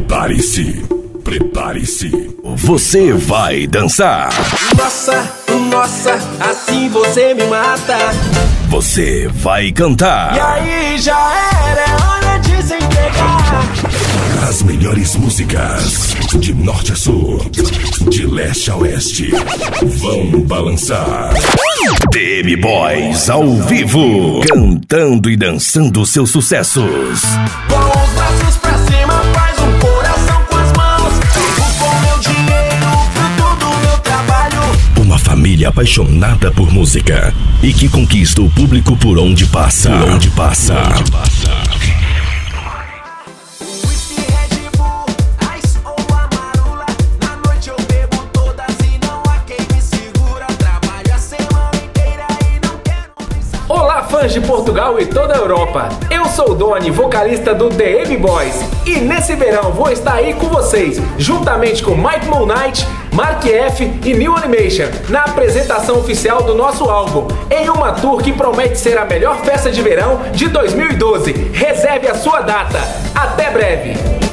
Prepare-se, prepare-se. Você vai dançar. Nossa, nossa, assim você me mata. Você vai cantar. E aí já era, é hora de se entregar. As melhores músicas, de norte a sul, de leste a oeste, vão balançar. DM Boys ao vivo, cantando e dançando seus sucessos. Com os braços pra cima, faz um coração com as mãos. Vivo com meu dinheiro, fruto do meu trabalho. Uma família apaixonada por música e que conquista o público por onde passa. Por onde passa. Olá, fãs de Portugal e toda a Europa! Eu sou o Doni, vocalista do DM Boys, e nesse verão vou estar aí com vocês, juntamente com Mike Moon Knight, Mark F e New Animation, na apresentação oficial do nosso álbum, em uma tour que promete ser a melhor festa de verão de 2012. Reserve a sua data. Até breve!